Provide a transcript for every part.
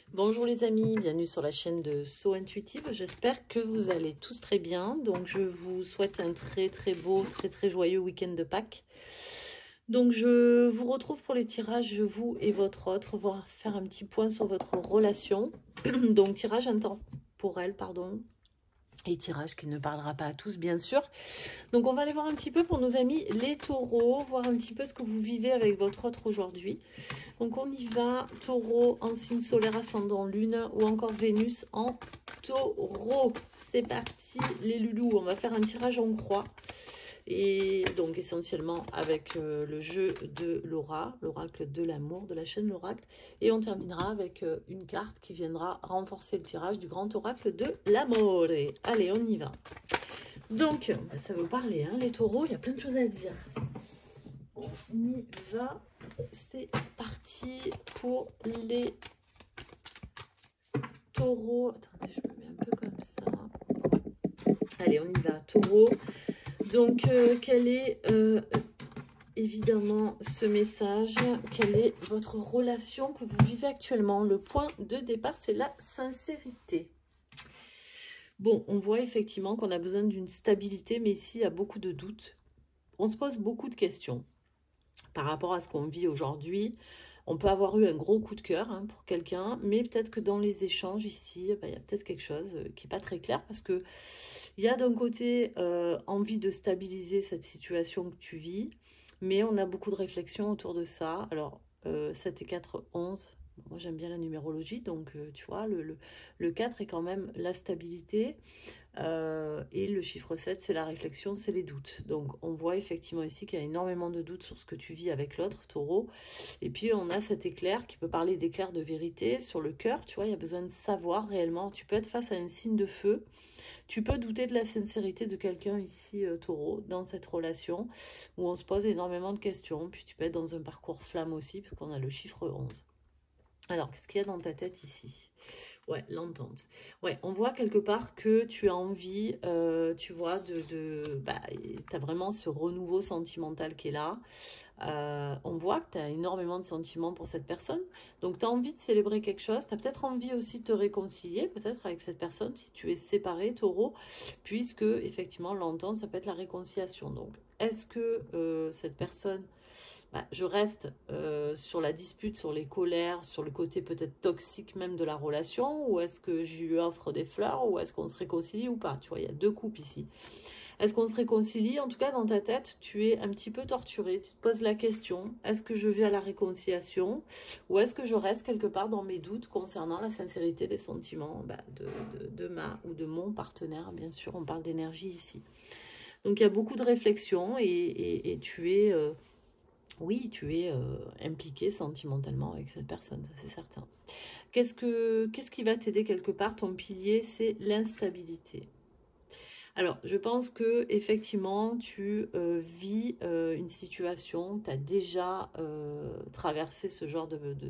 Bonjour les amis, bienvenue sur la chaîne de So Intuitive. J'espère que vous allez tous très bien. Donc je vous souhaite un très beau, très joyeux week-end de Pâques. Donc je vous retrouve pour les tirages, vous et votre autre, voir faire un petit point sur votre relation. Donc tirage intemporel, pardon. Et tirage qui ne parlera pas à tous, bien sûr. Donc on va aller voir un petit peu pour nos amis les taureaux, voir un petit peu ce que vous vivez avec votre autre aujourd'hui. Donc on y va, taureau en signe solaire ascendant lune ou encore Vénus en taureau. C'est parti les loulous, on va faire un tirage en croix. Et donc essentiellement avec le jeu de Laura, l'oracle de l'amour, de la chaîne l'oracle. Et on terminera avec une carte qui viendra renforcer le tirage du grand oracle de l'amour. Allez, on y va. Donc, ça veut parler, hein, les taureaux, il y a plein de choses à dire. On y va. C'est parti pour les taureaux. Attendez, je me mets un peu comme ça. Allez, on y va, taureau. Donc, quel est évidemment ce message? Quelle est votre relation que vous vivez actuellement? Le point de départ, c'est la sincérité. Bon, on voit effectivement qu'on a besoin d'une stabilité, mais ici, il y a beaucoup de doutes. On se pose beaucoup de questions par rapport à ce qu'on vit aujourd'hui. On peut avoir eu un gros coup de cœur hein, pour quelqu'un, mais peut-être que dans les échanges ici, il y a peut-être quelque chose qui n'est pas très clair parce que il y a d'un côté envie de stabiliser cette situation que tu vis, mais on a beaucoup de réflexions autour de ça. Alors, 7 et 4, 11. Moi, j'aime bien la numérologie, donc tu vois, le 4 est quand même la stabilité. Et le chiffre 7, c'est la réflexion, c'est les doutes. Donc, on voit effectivement ici qu'il y a énormément de doutes sur ce que tu vis avec l'autre, taureau. Et puis, on a cet éclair qui peut parler d'éclair de vérité sur le cœur. Tu vois, il y a besoin de savoir réellement. Tu peux être face à un signe de feu. Tu peux douter de la sincérité de quelqu'un ici, taureau, dans cette relation où on se pose énormément de questions. Puis, tu peux être dans un parcours flamme aussi, parce qu'on a le chiffre 11. Alors, qu'est-ce qu'il y a dans ta tête ici? Ouais, l'entente. Ouais, on voit quelque part que tu as envie, tu vois, tu as vraiment ce renouveau sentimental qui est là. On voit que tu as énormément de sentiments pour cette personne. Donc, tu as envie de célébrer quelque chose. Tu as peut-être envie aussi de te réconcilier, peut-être avec cette personne, si tu es séparé, taureau, puisque, effectivement, l'entente, ça peut être la réconciliation. Donc, est-ce que cette personne je reste sur la dispute, sur les colères, sur le côté peut-être toxique même de la relation, ou est-ce que je lui offre des fleurs, ou est-ce qu'on se réconcilie ou pas? Tu vois, il y a deux coupes ici. Est-ce qu'on se réconcilie? En tout cas, dans ta tête, tu es un petit peu torturé. Tu te poses la question, est-ce que je vais à la réconciliation, ou est-ce que je reste quelque part dans mes doutes concernant la sincérité des sentiments de ma ou de mon partenaire? Bien sûr, on parle d'énergie ici. Donc, il y a beaucoup de réflexions et tu es... oui, tu es impliqué sentimentalement avec cette personne, ça c'est certain. Qu'est-ce qui va t'aider quelque part? Ton pilier, c'est l'instabilité. Alors, je pense que effectivement, tu vis une situation, tu as déjà traversé ce genre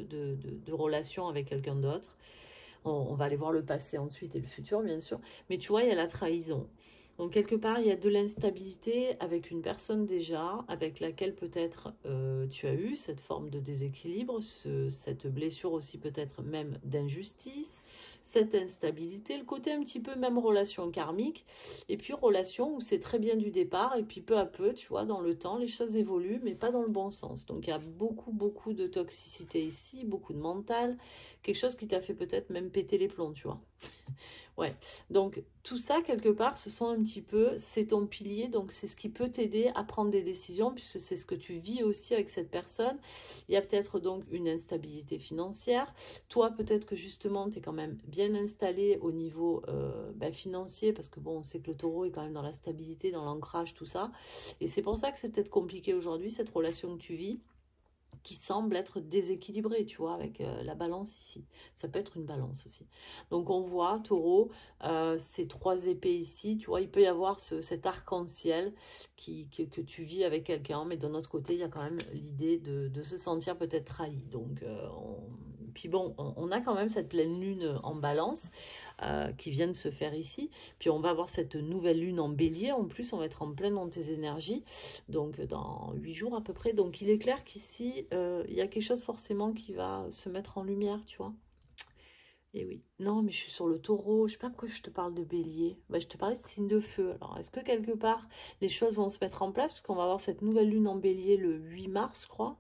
de relation avec quelqu'un d'autre. On va aller voir le passé ensuite et le futur, bien sûr. Mais tu vois, il y a la trahison. Donc, quelque part, il y a de l'instabilité avec une personne déjà, avec laquelle peut-être tu as eu cette forme de déséquilibre, cette blessure aussi peut-être même d'injustice, cette instabilité, le côté un petit peu même relation karmique, et puis relation où c'est très bien du départ, et puis peu à peu, tu vois, dans le temps, les choses évoluent, mais pas dans le bon sens. Donc, il y a beaucoup de toxicité ici, beaucoup de mental, quelque chose qui t'a fait peut-être même péter les plombs, tu vois. Ouais, donc tout ça, quelque part, ce sont un petit peu, c'est ton pilier, donc c'est ce qui peut t'aider à prendre des décisions, puisque c'est ce que tu vis aussi avec cette personne. Il y a peut-être donc une instabilité financière. Toi, peut-être que justement, tu es quand même bien installé au niveau financier, parce que bon, on sait que le taureau est quand même dans la stabilité, dans l'ancrage, tout ça. Et c'est pour ça que c'est peut-être compliqué aujourd'hui, cette relation que tu vis, qui semble être déséquilibré, tu vois, avec la balance ici. Ça peut être une balance aussi. Donc on voit, taureau, ces trois épées ici, tu vois, il peut y avoir cet arc-en-ciel que tu vis avec quelqu'un, mais d'un autre côté, il y a quand même l'idée de se sentir peut-être trahi. Donc, puis bon, on a quand même cette pleine lune en balance qui vient de se faire ici. Puis on va avoir cette nouvelle lune en bélier. En plus, on va être en pleine dans tes énergies. Donc dans 8 jours à peu près. Donc il est clair qu'ici, il y a quelque chose forcément qui va se mettre en lumière, tu vois. Et oui. Non, mais je suis sur le taureau. Je sais pas pourquoi je te parle de bélier. Bah, je te parlais de signe de feu. Alors, est-ce que quelque part, les choses vont se mettre en place? Parce qu'on va avoir cette nouvelle lune en bélier le 8 mars, je crois.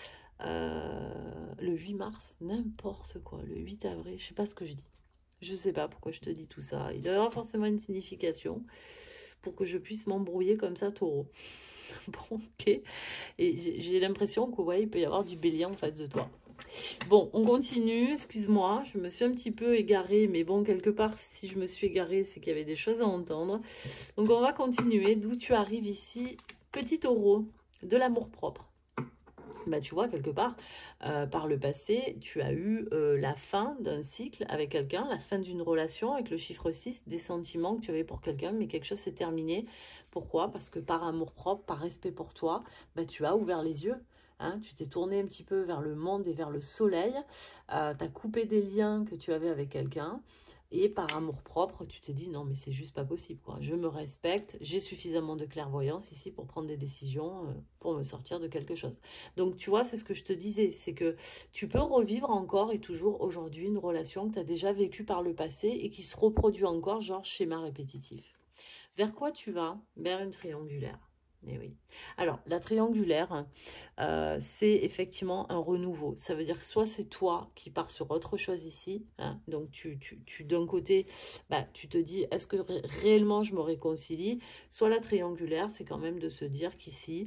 Le 8 mars, n'importe quoi. Le 8 avril, je sais pas ce que je dis. Je sais pas pourquoi je te dis tout ça. Il doit y avoir forcément une signification pour que je puisse m'embrouiller comme ça, taureau. Bon, ok. Et j'ai l'impression que, ouais, il peut y avoir du bélier en face de toi. Bon, on continue, excuse-moi, je me suis un petit peu égarée, mais bon, quelque part, si je me suis égarée, c'est qu'il y avait des choses à entendre. Donc, on va continuer. D'où tu arrives ici, petit taureau, de l'amour-propre. Bah, tu vois, quelque part, par le passé, tu as eu la fin d'un cycle avec quelqu'un, la fin d'une relation avec le chiffre 6, des sentiments que tu avais pour quelqu'un, mais quelque chose s'est terminé. Pourquoi? Parce que par amour-propre, par respect pour toi, bah, tu as ouvert les yeux. Hein, tu t'es tourné un petit peu vers le monde et vers le soleil. Tu as coupé des liens que tu avais avec quelqu'un. Et par amour-propre, tu t'es dit non, mais c'est juste pas possible, quoi. Je me respecte, j'ai suffisamment de clairvoyance ici pour prendre des décisions, pour me sortir de quelque chose. Donc, tu vois, c'est ce que je te disais, c'est que tu peux revivre encore et toujours aujourd'hui une relation que tu as déjà vécue par le passé et qui se reproduit encore, genre schéma répétitif. Vers quoi tu vas? Vers une triangulaire. Eh oui. Alors, la triangulaire, hein, c'est effectivement un renouveau. Ça veut dire que soit c'est toi qui pars sur autre chose ici, hein, donc d'un côté, bah, tu te dis, est-ce que réellement je me réconcilie? Soit la triangulaire, c'est quand même de se dire qu'ici,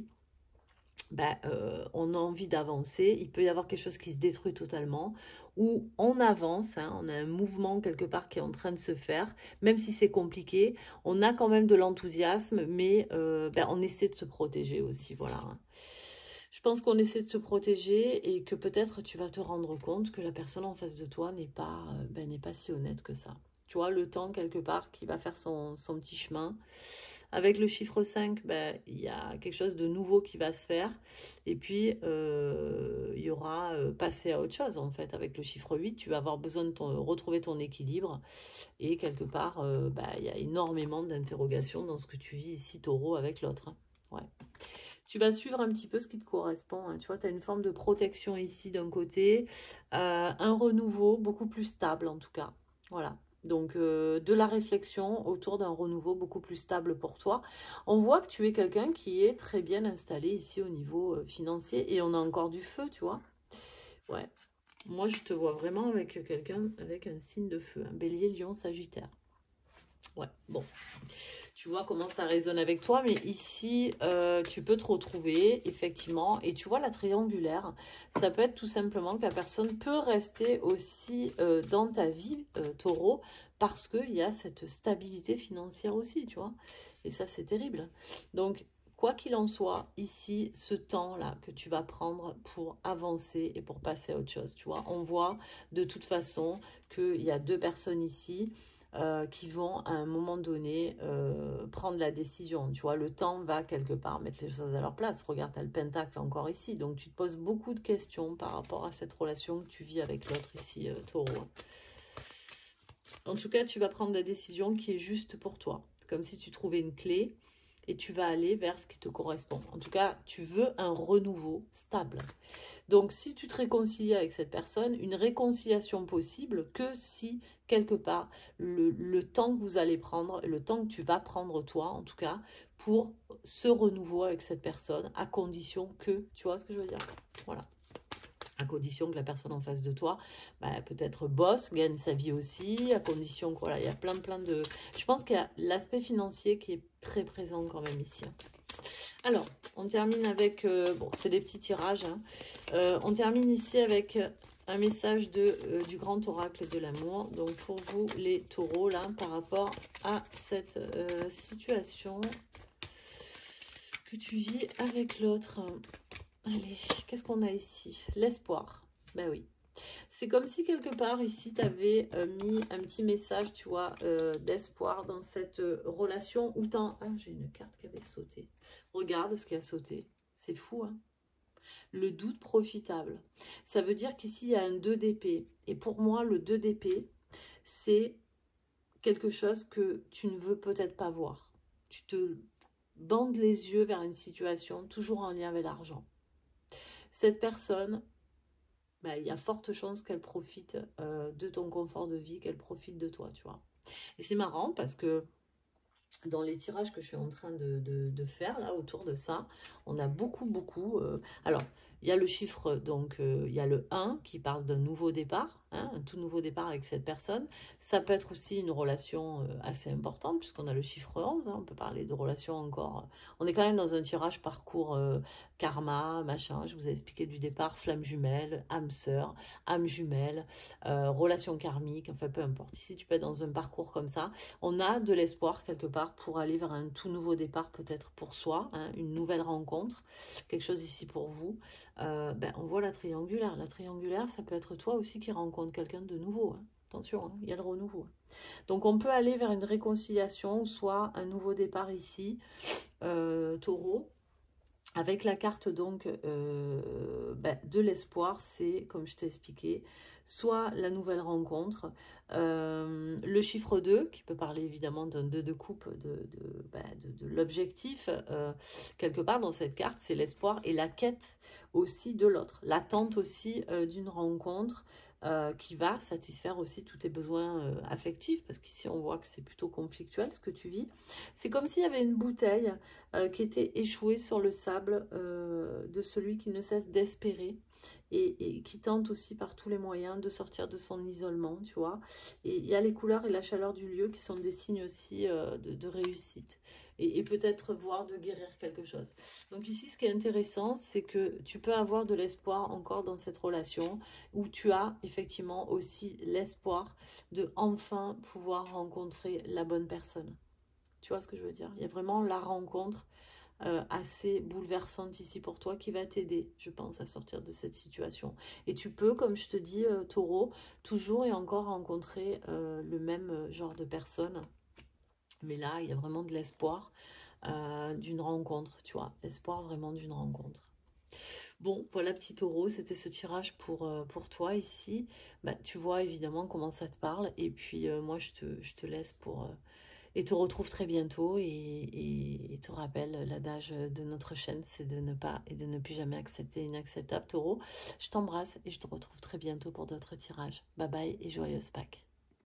bah, on a envie d'avancer, il peut y avoir quelque chose qui se détruit totalement, ou on avance, hein, on a un mouvement quelque part qui est en train de se faire, même si c'est compliqué, on a quand même de l'enthousiasme, mais ben, on essaie de se protéger aussi, voilà. Hein. Je pense qu'on essaie de se protéger et que peut-être tu vas te rendre compte que la personne en face de toi n'est pas, ben, n'est pas si honnête que ça. Tu vois, le temps quelque part qui va faire son petit chemin. Avec le chiffre 5, ben, il y a quelque chose de nouveau qui va se faire. Et puis, il y aura passer à autre chose, en fait. Avec le chiffre 8, tu vas avoir besoin de retrouver ton équilibre. Et quelque part, ben, il y a énormément d'interrogations dans ce que tu vis ici, taureau, avec l'autre. Hein. Ouais. Tu vas suivre un petit peu ce qui te correspond. Hein. Tu vois, tu as une forme de protection ici d'un côté. Un renouveau beaucoup plus stable, en tout cas. Voilà. Donc, de la réflexion autour d'un renouveau beaucoup plus stable pour toi. On voit que tu es quelqu'un qui est très bien installé ici au niveau financier. Et on a encore du feu, tu vois. Ouais. Moi, je te vois vraiment avec quelqu'un avec un signe de feu. Un bélier, lion, sagittaire. Ouais, bon. Tu vois comment ça résonne avec toi, mais ici, tu peux te retrouver, effectivement, et tu vois la triangulaire, ça peut être tout simplement que la personne peut rester aussi dans ta vie, taureau, parce qu'il y a cette stabilité financière aussi, tu vois, et ça, c'est terrible. Donc, quoi qu'il en soit, ici, ce temps-là que tu vas prendre pour avancer et pour passer à autre chose, tu vois, on voit de toute façon qu'il y a deux personnes ici, qui vont à un moment donné prendre la décision. Tu vois, le temps va quelque part mettre les choses à leur place. Regarde, tu as le pentacle encore ici. Donc, tu te poses beaucoup de questions par rapport à cette relation que tu vis avec l'autre ici, taureau. En tout cas, tu vas prendre la décision qui est juste pour toi. Comme si tu trouvais une clé et tu vas aller vers ce qui te correspond. En tout cas, tu veux un renouveau stable. Donc, si tu te réconcilies avec cette personne, une réconciliation possible que si, quelque part, le temps que vous allez prendre, le temps que tu vas prendre toi, en tout cas, pour ce renouveau avec cette personne, à condition que, tu vois ce que je veux dire? Voilà. À condition que la personne en face de toi, bah, peut-être bosse, gagne sa vie aussi, à condition que, voilà, il y a plein de... Je pense qu'il y a l'aspect financier qui est très présent quand même ici. Alors, on termine avec... bon, c'est des petits tirages. Hein. On termine ici avec un message du grand oracle de l'amour. Donc, pour vous, les taureaux, là, par rapport à cette situation que tu vis avec l'autre. Allez, qu'est-ce qu'on a ici? L'espoir. Ben oui. C'est comme si quelque part ici, tu avais mis un petit message, tu vois, d'espoir dans cette relation où t'en... Ah, j'ai une carte qui avait sauté. Regarde ce qui a sauté. C'est fou, hein? Le doute profitable. Ça veut dire qu'ici, il y a un 2 d'épée. Et pour moi, le 2 d'épée, c'est quelque chose que tu ne veux peut-être pas voir. Tu te bandes les yeux vers une situation toujours en lien avec l'argent. Cette personne bah, il y a forte chance qu'elle profite de ton confort de vie, qu'elle profite de toi, tu vois. Et c'est marrant parce que dans les tirages que je suis en train de faire là autour de ça, on a beaucoup. Alors, il y a le chiffre, donc il y a le 1 qui parle d'un nouveau départ, hein, un tout nouveau départ avec cette personne. Ça peut être aussi une relation assez importante, puisqu'on a le chiffre 11, hein, on peut parler de relations encore. On est quand même dans un tirage parcours karma, machin. Je vous ai expliqué du départ, flamme jumelle, âme sœur, âme jumelle, relation karmique, enfin peu importe. Ici, tu peux être dans un parcours comme ça. On a de l'espoir quelque part pour aller vers un tout nouveau départ, peut-être pour soi, hein, une nouvelle rencontre, quelque chose ici pour vous. Ben, on voit la triangulaire. La triangulaire, ça peut être toi aussi qui rencontre quelqu'un de nouveau, hein. Attention, hein, il y a le renouveau. Donc on peut aller vers une réconciliation, soit un nouveau départ ici, taureau. Avec la carte donc ben, de l'espoir, c'est, comme je t'ai expliqué, soit la nouvelle rencontre, le chiffre 2, qui peut parler évidemment d'un 2 de coupe, ben, de l'objectif, quelque part dans cette carte, c'est l'espoir et la quête aussi de l'autre, l'attente aussi d'une rencontre, qui va satisfaire aussi tous tes besoins affectifs, parce qu'ici on voit que c'est plutôt conflictuel ce que tu vis. C'est comme s'il y avait une bouteille qui était échouée sur le sable de celui qui ne cesse d'espérer et qui tente aussi par tous les moyens de sortir de son isolement, tu vois. Et il y a les couleurs et la chaleur du lieu qui sont des signes aussi de réussite et peut-être voir de guérir quelque chose. Donc ici, ce qui est intéressant, c'est que tu peux avoir de l'espoir encore dans cette relation où tu as effectivement aussi l'espoir de enfin pouvoir rencontrer la bonne personne. Tu vois ce que je veux dire? Il y a vraiment la rencontre assez bouleversante ici pour toi qui va t'aider, je pense, à sortir de cette situation. Et tu peux, comme je te dis, taureau, toujours et encore rencontrer le même genre de personne. Mais là, il y a vraiment de l'espoir d'une rencontre, tu vois. L'espoir vraiment d'une rencontre. Bon, voilà, petit taureau, c'était ce tirage pour toi ici. Bah, tu vois évidemment comment ça te parle. Et puis, moi, je te laisse pour... et te retrouve très bientôt et te rappelle l'adage de notre chaîne, c'est de ne pas et de ne plus jamais accepter l'inacceptable, taureau. Je t'embrasse et je te retrouve très bientôt pour d'autres tirages. Bye bye et joyeuse Pâques.